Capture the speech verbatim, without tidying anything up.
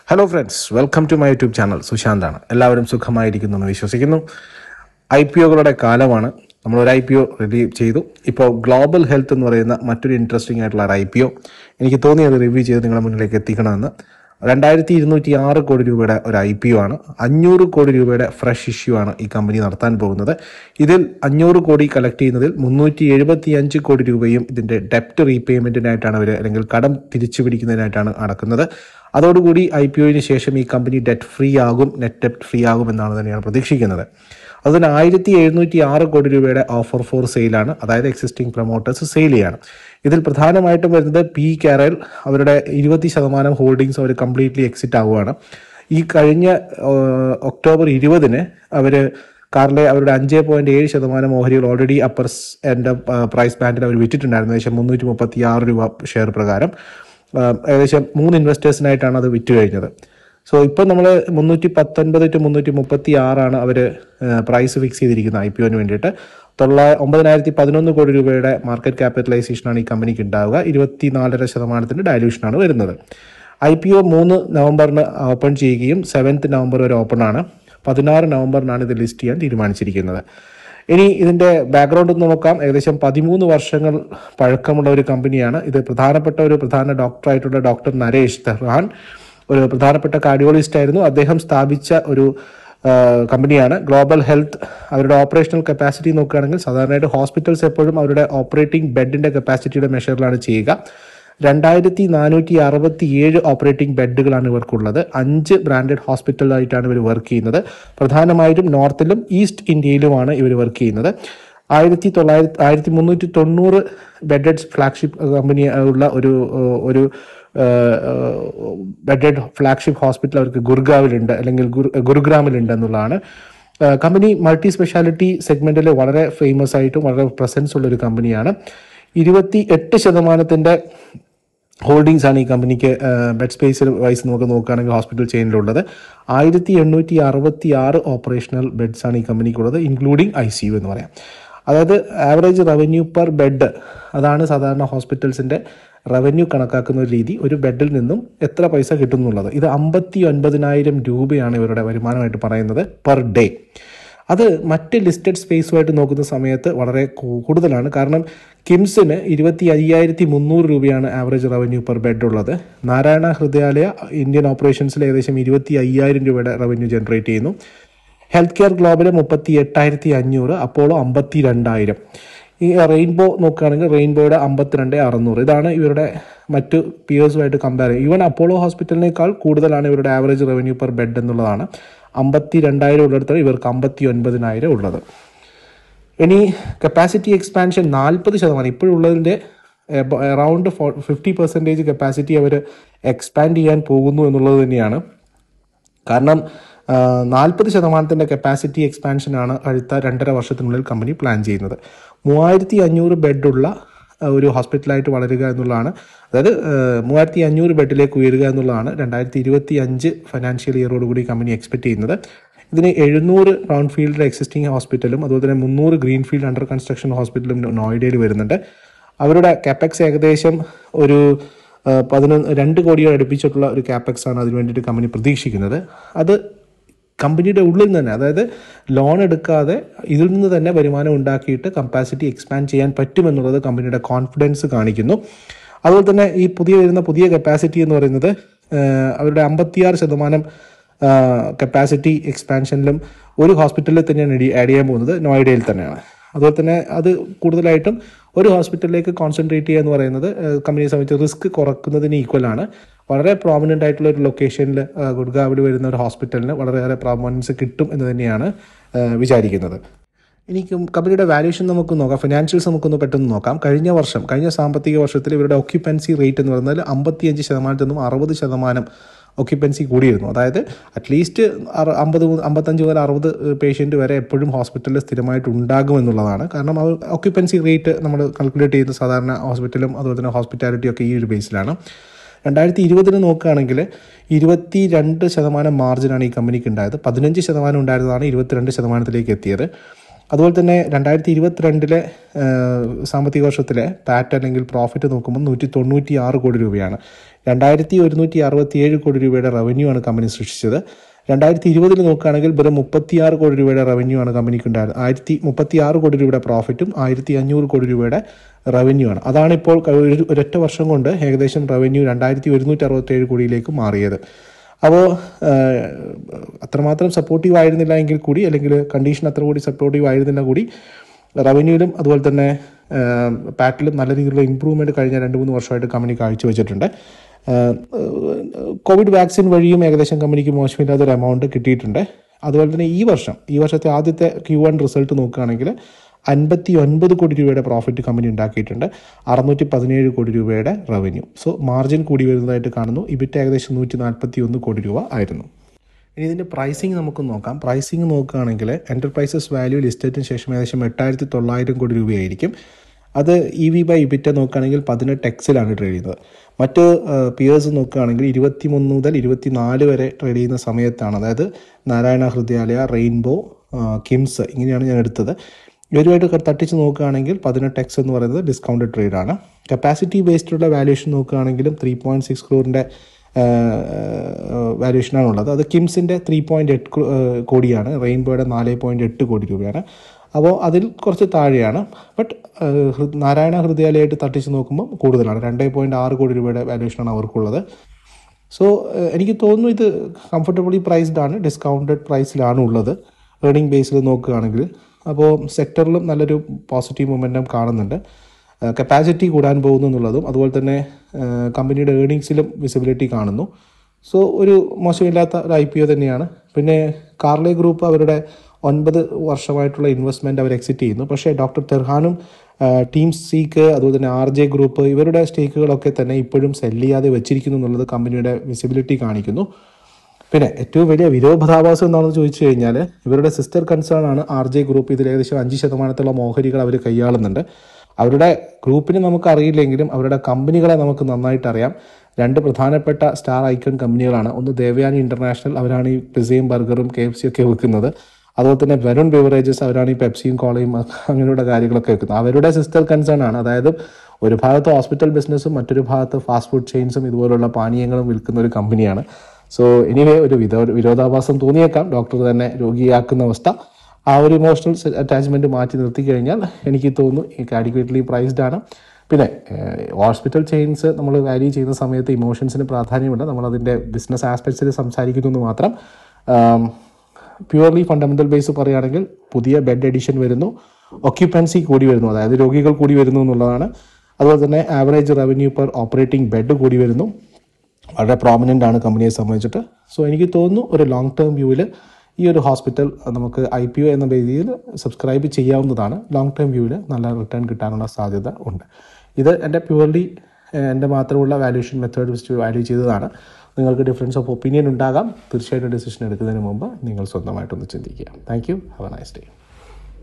Hello friends, welcome to my YouTube channel. Susanthsureain. എല്ലാവരും സുഖമായിരിക്കുന്നു എന്ന് വിശ്വസിക്കുന്നു. ഐ പി ഒകളുടെ കാലമാണ്. നമ്മൾ ഒരു ഐ പി ഒ റിലീവ് ചെയ്തു. ഇപ്പോൾ ഗ്ലോബൽ ഹെൽത്ത് എന്ന് പറയുന്ന മറ്റൊരു ഇൻട്രസ്റ്റിംഗ് ആയിട്ടുള്ള ഒരു ഐ പി ഒ എനിക്ക് തോന്നി അത് റിവ്യൂ ചെയ്ത് നിങ്ങളുടെ മുന്നിലേക്ക് എത്തിക്കണമെന്ന്. രണ്ടായിരത്തി ഇരുന്നൂറ്റി ആറ് കോടി രൂപയുടെ ഒരു ഐ പി ഒ ആണ്. അഞ്ഞൂറ് കോടി രൂപയുടെ ഫ്രഷ് ഇഷ്യൂ ആണ് ഈ കമ്പനി നടത്താൻ പോകുന്നത്. ഇതിൽ അഞ്ഞൂറ് കോടി കളക്ട് ചെയ്യുന്നതിൽ മുന്നൂറ്റി എഴുപത്തി അഞ്ച് കോടി രൂപയും ഇതിൻ്റെ ഡെപ്റ്റ് റീപേയ്മെൻറ്റിനായിട്ടാണ് അവർ അല്ലെങ്കിൽ കടം തിരിച്ചു പിടിക്കുന്നതിനായിട്ടാണ് നടക്കുന്നത്. അതോടുകൂടി ഐ പി ഒയിന് ശേഷം ഈ കമ്പനി ഡെറ്റ് ഫ്രീ ആകും, നെറ്റ് ഡെപ്റ്റ് ഫ്രീ ആകും എന്നാണ് തന്നെയാണ് പ്രതീക്ഷിക്കുന്നത്. അതുതന്നെ ആയിരത്തി എഴുന്നൂറ്റി ആറ് കോടി രൂപയുടെ ഓഫർ ഫോർ സെയിലാണ്, അതായത് എക്സിസ്റ്റിംഗ് പ്രൊമോട്ടേഴ്സ് സെയിൽ ചെയ്യാണ്. ഇതിൽ പ്രധാനമായിട്ടും വരുന്നത് പി കാരൽ അവരുടെ ഇരുപത്തി ശതമാനം ഹോൾഡിങ്സ് അവർ കംപ്ലീറ്റ്ലി എക്സിറ്റ് ആവുകയാണ്. ഈ കഴിഞ്ഞ ഒക്ടോബർ ഇരുപതിന് അവർ കാറിലെ അവരുടെ അഞ്ച് പോയിന്റ് ഏഴ് ശതമാനം ഓഹരികൾ ഓൾറെഡി അപ്പർ എൻ്റെ പ്രൈസ് ബാൻഡിൽ അവർ വിറ്റിട്ടുണ്ടായിരുന്നു. ഏകദേശം മുന്നൂറ്റി മുപ്പത്തി ആറ് രൂപ ഷെയർ പ്രകാരം ഏകദേശം മൂന്ന് ഇൻവെസ്റ്റേഴ്സിനായിട്ടാണ് അത് വിറ്റ് കഴിഞ്ഞത്. സോ ഇപ്പോൾ നമ്മൾ മുന്നൂറ്റി പത്തൊൻപത് ടു മുന്നൂറ്റി മുപ്പത്തി ആറാണ് അവർ പ്രൈസ് ഫിക്സ് ചെയ്തിരിക്കുന്നത് ഐ പി ഒന് വേണ്ടിയിട്ട്. തൊള്ള ഒമ്പതിനായിരത്തി പതിനൊന്ന് കോടി രൂപയുടെ മാർക്കറ്റ് ക്യാപിറ്റലൈസേഷനാണ് ഈ കമ്പനിക്ക് ഉണ്ടാവുക. ഇരുപത്തി നാലര ശതമാനത്തിൻ്റെ ഡയലൂഷനാണ് വരുന്നത്. ഐ പി ഒ മൂന്ന് നവംബറിന് ഓപ്പൺ ചെയ്യുകയും സെവൻത്ത് നവംബർ വരെ ഓപ്പൺ ആണ്. പതിനാറ് നവംബറിനാണ് ഇത് ലിസ്റ്റ് ചെയ്യാൻ തീരുമാനിച്ചിരിക്കുന്നത്. ഇനി ഇതിൻ്റെ ബാക്ക്ഗ്രൗണ്ട് ഒന്ന് നോക്കാം. ഏകദേശം പതിമൂന്ന് വർഷങ്ങൾ പഴക്കമുള്ള ഒരു കമ്പനിയാണ് ഇത്. പ്രധാനപ്പെട്ട ഒരു പ്രധാന ഡോക്ടറായിട്ടുള്ള ഡോക്ടർ നരേഷ് തെഹ്റാൻ ഒരു പ്രധാനപ്പെട്ട കാർഡിയോളജിസ്റ്റ് ആയിരുന്നു. അദ്ദേഹം സ്ഥാപിച്ച ഒരു കമ്പനിയാണ് ഗ്ലോബൽ ഹെൽത്ത്. അവരുടെ ഓപ്പറേഷണൽ കപ്പാസിറ്റി നോക്കുകയാണെങ്കിൽ സാധാരണയായിട്ട് ഹോസ്പിറ്റൽസ് എപ്പോഴും അവരുടെ ഓപ്പറേറ്റിംഗ് ബെഡിൻ്റെ കപ്പാസിറ്റിയുടെ മെഷറിലാണ് ചെയ്യുക. രണ്ടായിരത്തി നാനൂറ്റി അറുപത്തി ഏഴ് ഓപ്പറേറ്റിംഗ് ബെഡുകളാണ് ഇവർക്കുള്ളത്. അഞ്ച് ബ്രാൻഡഡ് ഹോസ്പിറ്റലായിട്ടാണ് ഇവർ വർക്ക് ചെയ്യുന്നത്. പ്രധാനമായിട്ടും നോർത്തിലും ഈസ്റ്റ് ഇന്ത്യയിലുമാണ് ഇവർ വർക്ക് ചെയ്യുന്നത്. ആയിരത്തി തൊള്ളായിരത്തി ആയിരത്തി മുന്നൂറ്റി തൊണ്ണൂറ് ബെഡഡ് ഫ്ലാഗ്ഷിപ്പ് കമ്പനി ഉള്ള ഒരു ഒരു ബെഡഡ് ഫ്ലാഗ്ഷിപ്പ് ഹോസ്പിറ്റൽ അവർക്ക് ഗുർഗാവിലുണ്ട്, അല്ലെങ്കിൽ ഗുരുഗ്രാമിലുണ്ട് എന്നുള്ളതാണ്. കമ്പനി മൾട്ടി സ്പെഷ്യാലിറ്റി സെഗ്മെന്റിൽ വളരെ ഫേമസ് ആയിട്ടും വളരെ പ്രസൻസ് ഉള്ള ഒരു കമ്പനിയാണ്. ഇരുപത്തി എട്ട് ശതമാനത്തിൻ്റെ ഹോൾഡിങ്സ് ആണ് ഈ കമ്പനിക്ക് ബെഡ് സ്പേസ് വൈസ് നമുക്ക് നോക്കുകയാണെങ്കിൽ ഹോസ്പിറ്റൽ ചെയിനിലുള്ളത്. ആയിരത്തി എണ്ണൂറ്റി അറുപത്തി ആറ് ഓപ്പറേഷണൽ ബെഡ്സ് ആണ് ഈ കമ്പനിക്കുള്ളത്, ഇൻക്ലൂഡിങ് ഐ സി യു എന്ന് പറയാം. അതായത് ആവറേജ് റവന്യൂ പെർ ബെഡ്, അതാണ് സാധാരണ ഹോസ്പിറ്റൽസിൻ്റെ റവന്യൂ കണക്കാക്കുന്ന ഒരു രീതി. ഒരു ബെഡിൽ നിന്നും എത്ര പൈസ കിട്ടും എന്നുള്ളത്. ഇത് അമ്പത്തി ഒൻപതിനായിരം രൂപയാണ് ഇവരുടെ വരുമാനമായിട്ട് പറയുന്നത് പെർ ഡേ. അത് മറ്റ് ലിസ്റ്റഡ് സ്പേസുമായിട്ട് നോക്കുന്ന സമയത്ത് വളരെ കൂടുതലാണ്. കാരണം കിംസിന് ഇരുപത്തി അയ്യായിരത്തി മുന്നൂറ് രൂപയാണ് ആവറേജ് റവന്യൂ പെർ ബെഡ് ഉള്ളത്. നാരായണ ഹൃദയാലയ ഇന്ത്യൻ ഓപ്പറേഷൻസിൽ ഏകദേശം ഇരുപത്തി അയ്യായിരം രൂപയുടെ റവന്യൂ ജനറേറ്റ് ചെയ്യുന്നു. ഹെൽത്ത് കെയർ ഗ്ലോബിൽ മുപ്പത്തി എട്ടായിരത്തി അഞ്ഞൂറ്, അപ്പോളോ അമ്പത്തി രണ്ടായിരം. ഈ റെയിൻബോ നോക്കുകയാണെങ്കിൽ റെയിൻബോയുടെ അമ്പത്തിരണ്ട് അറുന്നൂറ്. ഇതാണ് ഇവരുടെ മറ്റ് പിയേഴ്സുമായിട്ട് കമ്പയർ ചെയ്യുക. ഈവൻ അപ്പോളോ ഹോസ്പിറ്റലിനേക്കാൾ കൂടുതലാണ് ഇവരുടെ ആവറേജ് റവന്യൂ പെർ ബെഡ് എന്നുള്ളതാണ്. അമ്പത്തി രണ്ടായിരം ഉള്ളിടത്താണ് ഇവർക്ക് അമ്പത്തി ഒൻപതിനായിരം ഉള്ളത്. ഇനി കപ്പാസിറ്റി എക്സ്പാൻഷൻ നാൽപ്പത് ശതമാനം ഇപ്പോഴുള്ളതിൻ്റെ around four fifty percentage capacity അവർ എക്സ്പാൻഡ് ചെയ്യാൻ പോകുന്നു എന്നുള്ളത് തന്നെയാണ്. കാരണം നാൽപ്പത് ശതമാനത്തിൻ്റെ കപ്പാസിറ്റി എക്സ്പാൻഷനാണ് അടുത്ത രണ്ടര വർഷത്തിനുള്ളിൽ കമ്പനി പ്ലാൻ ചെയ്യുന്നത്. മൂവായിരത്തി അഞ്ഞൂറ് ബെഡുള്ള ഒരു ഹോസ്പിറ്റലായിട്ട് വളരുക എന്നുള്ളതാണ്. അതായത് മൂവായിരത്തി അഞ്ഞൂറ് ബെഡിലേക്ക് ഉയരുക എന്നുള്ളതാണ് രണ്ടായിരത്തി ഇരുപത്തി അഞ്ച് ഫൈനാൻഷ്യൽ ഇയറോടുകൂടി കമ്പനി എക്സ്പെക്ട് ചെയ്യുന്നത്. ഇതിന് എഴുന്നൂറ് ബ്രൗൺ ഫീൽഡ് എക്സിസ്റ്റിംഗ് ഹോസ്പിറ്റലും അതുപോലെ തന്നെ മുന്നൂറ് ഗ്രീൻ ഫീൽഡ് അണ്ടർ കൺസ്ട്രക്ഷൻ ഹോസ്പിറ്റലും നോയിഡയിൽ വരുന്നുണ്ട്. അവരുടെ കാപ്പെക്സ് ഏകദേശം ഒരു പതിനൊന്ന് രണ്ട് കോടിയോട് അടുപ്പിച്ചിട്ടുള്ള ഒരു കാപ്പെക്സ് ആണ് അതിന് വേണ്ടിയിട്ട് കമ്പനി പ്രതീക്ഷിക്കുന്നത്. അത് കമ്പനിയുടെ ഉള്ളിൽ തന്നെ, അതായത് ലോൺ എടുക്കാതെ ഇതിൽ നിന്ന് തന്നെ വരുമാനം ഉണ്ടാക്കിയിട്ട് കപ്പാസിറ്റി എക്സ്പാൻഡ് ചെയ്യാൻ പറ്റുമെന്നുള്ളത് കമ്പനിയുടെ കോൺഫിഡൻസ് കാണിക്കുന്നു. അതുപോലെ തന്നെ ഈ പുതിയ വരുന്ന പുതിയ കപ്പാസിറ്റി എന്ന് പറയുന്നത് അവരുടെ അമ്പത്തിയാറ് ശതമാനം കപ്പാസിറ്റി എക്സ്പാൻഷനിലും ഒരു ഹോസ്പിറ്റലിൽ തന്നെയാണ് ആഡ് ചെയ്യാൻ പോകുന്നത്, നോയിഡയിൽ തന്നെയാണ്. അതുപോലെ തന്നെ അത് കൂടുതലായിട്ടും ഒരു ഹോസ്പിറ്റലിലേക്ക് കോൺസെൻട്രേറ്റ് ചെയ്യുക എന്ന് പറയുന്നത് കമ്പനിയെ സംബന്ധിച്ച് റിസ്ക് കുറക്കുന്നതിന് ഈക്വലാണ്. വളരെ പ്രോമിനൻ്റ് ആയിട്ടുള്ള ഒരു ലൊക്കേഷനിൽ ഗുഡ്ഗാവിൽ വരുന്ന ഒരു ഹോസ്പിറ്റലിന് വളരെയേറെ പ്രോമിനൻസ് കിട്ടും എന്ന് തന്നെയാണ് വിചാരിക്കുന്നത്. ഇനി കമ്പനിയുടെ വാല്യൂഷൻ നമുക്ക് നോക്കാം. ഫിനാൻഷ്യൽസ് നമുക്കൊന്ന് പെട്ടെന്ന് നോക്കാം. കഴിഞ്ഞ വർഷം കഴിഞ്ഞ സാമ്പത്തിക വർഷത്തിൽ ഇവരുടെ ഒക്യുപ്പൻസി റേറ്റ് എന്ന് പറയുന്നത് അമ്പത്തിയഞ്ച് ശതമാനത്തിൽ നിന്നും അറുപത് ശതമാനം ഒക്യുപ്പൻസി കൂടിയിരുന്നു. അതായത് അറ്റ്ലീസ്റ്റ് അമ്പത് അമ്പത്തഞ്ച് മുതൽ അറുപത് പേഷ്യൻറ്റ് വരെ എപ്പോഴും ഹോസ്പിറ്റലിൽ സ്ഥിരമായിട്ട് ഉണ്ടാകുമെന്നുള്ളതാണ്. കാരണം അവർ ഒക്യുപ്പൻസി റേറ്റ് നമ്മൾ കാൽക്കുലേറ്റ് ചെയ്യുന്ന സാധാരണ ഹോസ്പിറ്റലും അതുപോലെ തന്നെ ഹോസ്പിറ്റാലിറ്റി ഒക്കെ ഈ ഒരു ബേസിലാണ്. രണ്ടായിരത്തി ഇരുപതിന് നോക്കുകയാണെങ്കിൽ ഇരുപത്തി രണ്ട് ശതമാനം മാർജിനാണ് ഈ കമ്പനിക്ക് ഉണ്ടായത്. പതിനഞ്ച് ശതമാനം ഉണ്ടായിരുന്നതാണ് ഇരുപത്തിരണ്ട് ശതമാനത്തിലേക്ക് എത്തിയത്. അതുപോലെ തന്നെ രണ്ടായിരത്തി ഇരുപത്തിരണ്ടിലെ സാമ്പത്തിക വർഷത്തിലെ പാറ്റ് അല്ലെങ്കിൽ പ്രോഫിറ്റ് നോക്കുമ്പോൾ നൂറ്റി തൊണ്ണൂറ്റി ആറ് കോടി രൂപയാണ്. രണ്ടായിരത്തി ഒരുന്നൂറ്റി അറുപത്തിയേഴ് കോടി രൂപയുടെ റവന്യൂ ആണ് കമ്പനി സൃഷ്ടിച്ചത്. രണ്ടായിരത്തി ഇരുപതിൽ നോക്കുകയാണെങ്കിൽ വെറും മുപ്പത്തിയാറ് കോടി രൂപയുടെ റവന്യൂ ആണ് കമ്പനിക്ക് ഉണ്ടായിരുന്നത്. ആയിരത്തി മുപ്പത്തിയാറ് കോടി രൂപയുടെ പ്രോഫിറ്റും ആയിരത്തി അഞ്ഞൂറ് കോടി രൂപയുടെ റവന്യൂ ആണ്. അതാണിപ്പോൾ ഒരൊറ്റ വർഷം കൊണ്ട് ഏകദേശം റവന്യൂ രണ്ടായിരത്തി ഒരുന്നൂറ്റി അറുപത്തേഴ് കോടിയിലേക്ക് മാറിയത്. അപ്പോൾ അത്രമാത്രം സപ്പോർട്ടീവ് ആയിരുന്നില്ല എങ്കിൽ കൂടി, അല്ലെങ്കിൽ കണ്ടീഷൻ അത്ര കൂടി സപ്പോർട്ടീവ് ആയിരുന്നില്ല കൂടി, റവന്യൂവിലും അതുപോലെ തന്നെ പാറ്റിലും നല്ല രീതിയിലുള്ള ഇമ്പ്രൂവ്മെൻറ്റ് കഴിഞ്ഞ രണ്ട് മൂന്ന് വർഷമായിട്ട് കമ്പനി കാഴ്ചവെച്ചിട്ടുണ്ട്. കോവിഡ് വാക്സിൻ വഴിയും ഏകദേശം കമ്പനിക്ക് മോശമില്ലാത്തൊരു എമൗണ്ട് കിട്ടിയിട്ടുണ്ട്. അതുപോലെ തന്നെ ഈ വർഷം ഈ വർഷത്തെ ആദ്യത്തെ ക്യൂ വൺ റിസൾട്ട് നോക്കുകയാണെങ്കിൽ അൻപത്തി ഒൻപത് കോടി രൂപയുടെ പ്രോഫിറ്റ് കമ്പനി ഉണ്ടാക്കിയിട്ടുണ്ട്. അറുന്നൂറ്റി പതിനേഴ് കോടി രൂപയുടെ റവന്യൂ. സോ മാർജിൻ കൂടി വരുന്നതായിട്ട് കാണുന്നു. ഇബിറ്റ് ഏകദേശം നൂറ്റി നാൽപ്പത്തി ഒന്ന് കോടി രൂപ ആയിരുന്നു. ഇനി ഇതിൻ്റെ പ്രൈസിങ് നമുക്ക് നോക്കാം. പ്രൈസിങ് നോക്കുകയാണെങ്കിൽ എൻ്റർപ്രൈസസ് വാല്യൂ ലിസ്റ്റേറ്റിന് ശേഷം ഏകദേശം എട്ടായിരത്തി തൊള്ളായിരം കോടി രൂപയായിരിക്കും. അത് ഇ വി ബൈ ഇബിറ്റ നോക്കുകയാണെങ്കിൽ പതിനെട്ട് എക്സിലാണ് ട്രേഡ് ചെയ്യുന്നത്. മറ്റ് പിയേഴ്സ് നോക്കുകയാണെങ്കിൽ ഇരുപത്തി മൂന്ന് മുതൽ ഇരുപത്തി നാല് വരെ ട്രേഡ് ചെയ്യുന്ന സമയത്താണ്. അതായത് നാരായണ ഹൃദയാലയ, റെയിൻബോ, കിംസ്, ഇങ്ങനെയാണ് ഞാൻ എടുത്തത്. ഇവരുമായിട്ട് തട്ടിച്ച് നോക്കുകയാണെങ്കിൽ പതിനെട്ട് എക്സ് എന്ന് പറയുന്നത് ഡിസ്കൗണ്ടഡ് ട്രേഡാണ്. കപ്പാസിറ്റി ബേസ്ഡുള്ള വാല്യൂഷൻ നോക്കുകയാണെങ്കിലും ത്രീ പോയിൻറ്റ് സിക്സ് ക്രോറിൻ്റെ വാല്യൂഷനാണുള്ളത്. അത് കിംസിൻ്റെ ത്രീ പോയിൻറ്റ് എട്ട് കോടിയാണ്, റെയിൻബോയുടെ നാല് പോയിൻറ്റ് എട്ട് കോടി രൂപയാണ്. അപ്പോൾ അതിൽ കുറച്ച് താഴെയാണ്. ബട്ട് നാരായണ ഹൃദയാലയമായിട്ട് തട്ടിച്ച് നോക്കുമ്പോൾ കൂടുതലാണ്, രണ്ട് പോയിൻറ്റ് ആറ് കോടി രൂപയുടെ വാല്യൂഷനാണ് അവർക്കുള്ളത്. സോ എനിക്ക് തോന്നുന്നു ഇത് കംഫർട്ടബിളി പ്രൈസ്ഡ് ആണ്, ഡിസ്കൗണ്ടഡ് പ്രൈസിലാണ് ഉള്ളത് ഏർണിംഗ് ബേസിൽ നോക്കുകയാണെങ്കിൽ. അപ്പോൾ സെക്ടറിലും നല്ലൊരു പോസിറ്റീവ് മൊമെൻറ്റം കാണുന്നുണ്ട്. കപ്പാസിറ്റി കൂടാൻ പോകുന്നു എന്നുള്ളതും അതുപോലെ തന്നെ കമ്പനിയുടെ ഏർണിങ്സിലും വിസിബിലിറ്റി കാണുന്നു. സോ ഒരു മോശമില്ലാത്ത ഒരു ഐ പി ഒ തന്നെയാണ്. പിന്നെ കാർലെ ഗ്രൂപ്പ് അവരുടെ ഒൻപത് വർഷമായിട്ടുള്ള ഇൻവെസ്റ്റ്മെൻറ്റ് അവർ എക്സിറ്റ് ചെയ്യുന്നു. പക്ഷേ ഡോക്ടർ തെർഹാനും ടീം സീക്ക് അതുപോലെ തന്നെ ആർ ജെ ഗ്രൂപ്പ് ഇവരുടെ സ്റ്റേക്കുകളൊക്കെ തന്നെ ഇപ്പോഴും സെല് ചെയ്യാതെ വെച്ചിരിക്കുന്നു എന്നുള്ളത് കമ്പനിയുടെ വിസിബിലിറ്റി കാണിക്കുന്നു. പിന്നെ ഏറ്റവും വലിയ വിരോധാഭാസം എന്താണെന്ന് ചോദിച്ചു കഴിഞ്ഞാൽ ഇവരുടെ സിസ്റ്റർ കൺസേൺ ആണ് ആർ ജെ ഗ്രൂപ്പ്. ഇതിൽ ഏകദേശം അഞ്ച് ശതമാനത്തോളം ഓഹരികൾ അവർ കൈയാളുന്നുണ്ട്. അവരുടെ ഗ്രൂപ്പിനെ നമുക്ക് അറിയില്ലെങ്കിലും അവരുടെ കമ്പനികളെ നമുക്ക് നന്നായിട്ട് അറിയാം. രണ്ട് പ്രധാനപ്പെട്ട സ്റ്റാർ ഐക്കൺ കമ്പനികളാണ്. ഒന്ന് ദേവയാനി ഇൻ്റർനാഷണൽ, അവരാണ് ഈ പിസയും ബർഗറും കെ എഫ് സി ഒക്കെ വെക്കുന്നത്. അതുപോലെ തന്നെ വരുൺ ബിവറേജസ്, അവരാണ് ഈ പെപ്സിയും കോളയും അങ്ങനെയുള്ള കാര്യങ്ങളൊക്കെ വെക്കുന്നത്. അവരുടെ സിസ്റ്റർ കൺസേൺ ആണ്. അതായത് ഒരു ഭാഗത്ത് ഹോസ്പിറ്റൽ ബിസിനസ്സും മറ്റൊരു ഭാഗത്ത് ഫാസ്റ്റ് ഫുഡ് ചെയിൻസും ഇതുപോലുള്ള പാനീയങ്ങളും വിൽക്കുന്ന ഒരു കമ്പനിയാണ്. സോ എനിവേ ഒരു വിരോ വിരോധാഭാസം തോന്നിയേക്കാം ഡോക്ടർ തന്നെ രോഗിയാക്കുന്ന അവസ്ഥ. ആ ഒരു ഇമോഷണൽ അറ്റാച്ച്മെൻറ്റ് മാറ്റി നിർത്തി കഴിഞ്ഞാൽ എനിക്ക് തോന്നുന്നു ഈ അഡിക്വേറ്റ്ലി പ്രൈസ്ഡ് ആണ്. പിന്നെ ഹോസ്പിറ്റൽ ചെയിൻസ് നമ്മൾ വാല്യൂ ചെയ്യുന്ന സമയത്ത് ഇമോഷൻസിന് പ്രാധാന്യമുണ്ട്. നമ്മളതിൻ്റെ ബിസിനസ് ആസ്പെക്ട്സിൽ സംസാരിക്കുന്നു എന്ന് മാത്രം. പ്യുവർലി ഫണ്ടമെൻ്റൽ ബേസ് പറയുകയാണെങ്കിൽ പുതിയ ബെഡ് എഡിഷൻ വരുന്നു, ഒക്യുപ്പൻസി കൂടി വരുന്നു, അതായത് രോഗികൾ കൂടി വരുന്നു എന്നുള്ളതാണ്. അതുപോലെ തന്നെ average revenue per operating bed കൂടി വരുന്നു. വളരെ പ്രോമിനൻ്റ് ആണ് കമ്പനിയെ സംബന്ധിച്ചിട്ട്. സോ എനിക്ക് തോന്നുന്നു ഒരു ലോങ് ടേം വ്യൂവിൽ ഈ ഒരു ഹോസ്പിറ്റൽ നമുക്ക് ഐ പി ഒ എന്ന രീതിയിൽ സബ്സ്ക്രൈബ് ചെയ്യാവുന്നതാണ്. ലോങ് ടേം വ്യൂവിൽ നല്ല റിട്ടേൺ കിട്ടാനുള്ള സാധ്യത ഉണ്ട്. ഇത് എൻ്റെ പ്യുവർലി എൻ്റെ മാത്രമുള്ള വാല്യൂഷൻ മെത്തേഡ് വെച്ച് വാല്യൂ ചെയ്തതാണ്. നിങ്ങൾക്ക് ഡിഫറൻസ് ഓഫ് ഒപ്പീനിയൻ ഉണ്ടാകാം. തീർച്ചയായിട്ടും ഡിസിഷൻ എടുക്കുന്നതിന് മുമ്പ് നിങ്ങൾ സ്വന്തമായിട്ടൊന്ന് ചിന്തിക്കുക. Thank you. Have a nice day.